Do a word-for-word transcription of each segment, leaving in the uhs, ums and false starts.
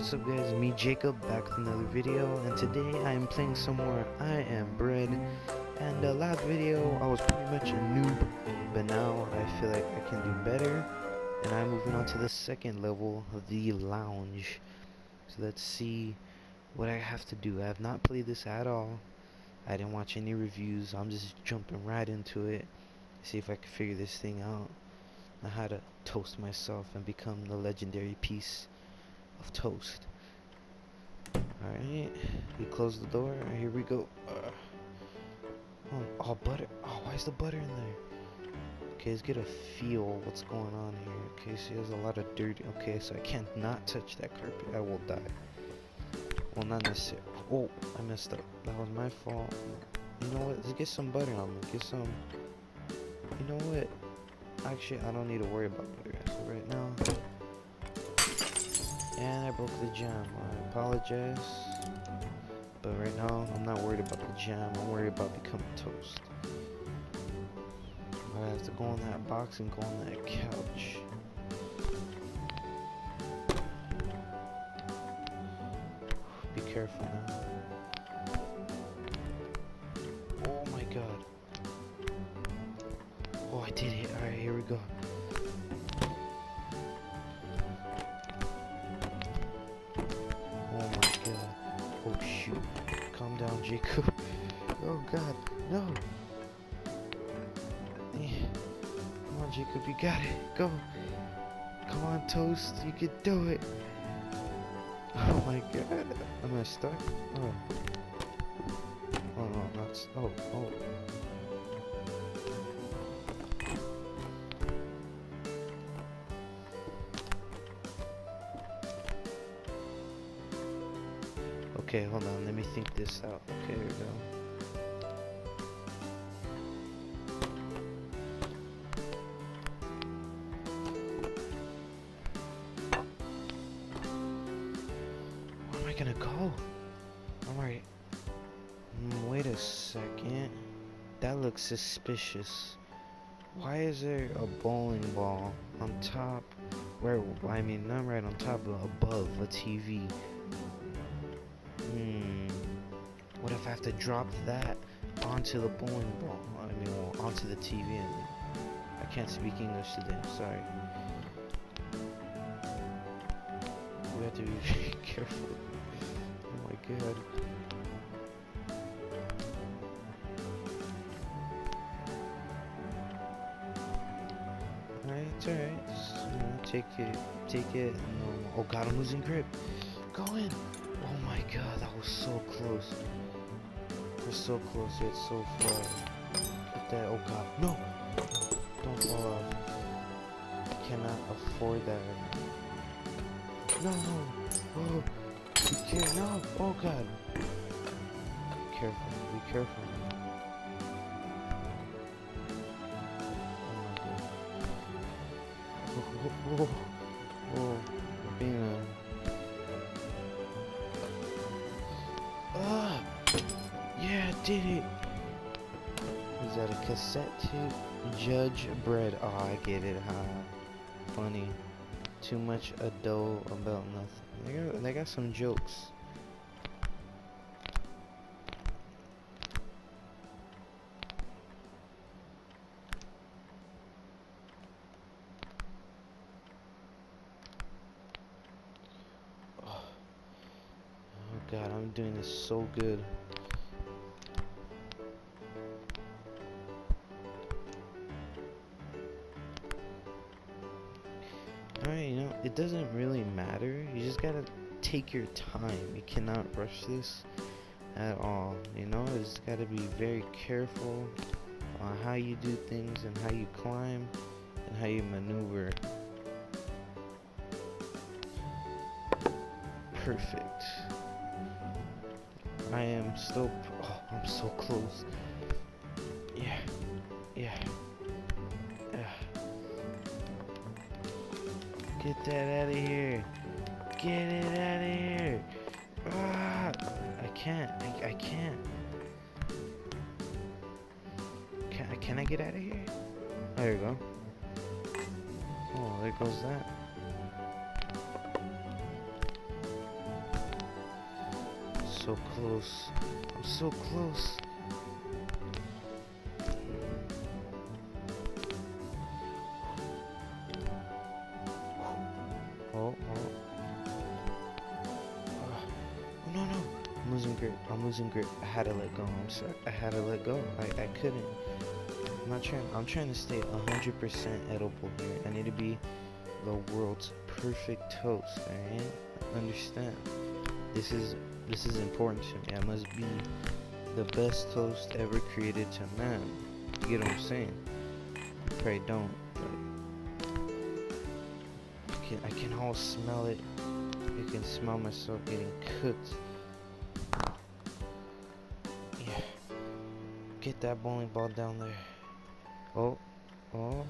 what's up guys, me Jacob back with another video, and today I am playing some more I Am Bread. And the last video I was pretty much a noob, but now I feel like I can do better, and I'm moving on to the second level of the lounge. So let's see what I have to do. I have not played this at all. I didn't watch any reviews. I'm just jumping right into it, see if I can figure this thing out, know how to toast myself and become the legendary piece of toast. Alright, we close the door. Right, here we go. Uh, oh, oh, butter. Oh, why is the butter in there? Okay, let's get a feel what's going on here. Okay, so there's a lot of dirt. Okay, so I can't not touch that carpet. I will die. Well, not necessarily. Oh, I messed up. That was my fault. You know what? Let's get some butter on me. Get some. You know what? Actually, I don't need to worry about butter. So right now. And I broke the jam. I apologize. But right now, I'm not worried about the jam. I'm worried about becoming toast. I have to go on that box and go on that couch. Be careful now. Oh my god. Oh, I did it. Alright, here we go. Oh my god. Oh shoot. Calm down, Jacob. Oh god. No. Come on, Jacob. You got it. Go. Come on, Toast. You can do it. Oh my god. Am I stuck? Oh. Oh no, not. Oh, oh. Okay, hold on, let me think this out. Okay, here we go. Where am I gonna go? Alright. Mm, wait a second. That looks suspicious. Why is there a bowling ball on top? Where, I mean, not right on top, but above a T V. Hmm. What if I have to drop that onto the bowling ball? I mean, well, onto the T V. I, mean, I can't speak English today. I'm sorry. We have to be very careful. Oh my god. Alright, it's alright. Just, you know, take it, take it. And, oh god, I'm losing grip. Go in. Oh my god, that was so close. We're so close yet so far. Get that. Oh god, no! Don't fall off. I cannot afford that right now. No, no! Oh! You can't, no! Oh god! Be careful, be careful. Oh my god. Oh, oh, oh, oh. I'm being a. Ah! Yeah, I did it! Is that a cassette tape? Judge bread. Oh, I get it, huh? Funny. Too much ado about nothing. They got, they got some jokes. God, I'm doing this so good. Alright, you know, it doesn't really matter. You just gotta take your time. You cannot rush this at all. You know, you just gotta be very careful on how you do things and how you climb and how you maneuver. Perfect. I am still. Oh, I'm so close. Yeah, yeah, yeah. Get that out of here. Get it out of here. Ah, I can't. I, I can't. Can I? Can I get out of here? There you go. Oh, there goes that. so close. I'm so close. Oh, oh. Oh, no, no. I'm losing grip. I'm losing grip. I had to let go. I'm sorry. I had to let go. I, I couldn't. I'm not trying. I'm trying to stay one hundred percent edible here. I need to be the world's perfect toast. Alright? Understand. This is this is important to me. I must be the best toast ever created to man. You get what I'm saying? You probably don't. But I can I can all smell it. I can smell myself getting cooked. Yeah. Get that bowling ball down there. Oh, oh.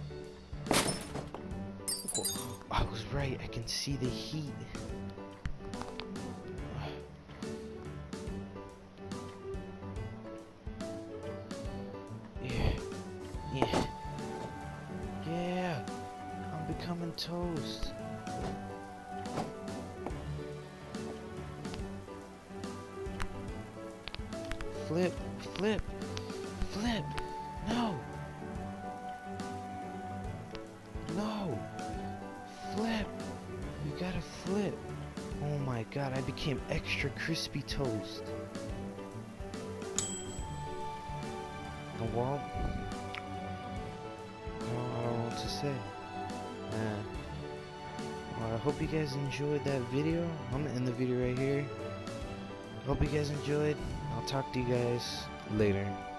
Oh, I was right. I can see the heat. Yeah, yeah, yeah. I'm becoming toast. Flip, flip, flip. No. No. Flip. You gotta flip. Oh my god, I became extra crispy toast. The wall? I don't, I don't know what to say. Uh, well, I hope you guys enjoyed that video. I'm gonna end the video right here. Hope you guys enjoyed. I'll talk to you guys later.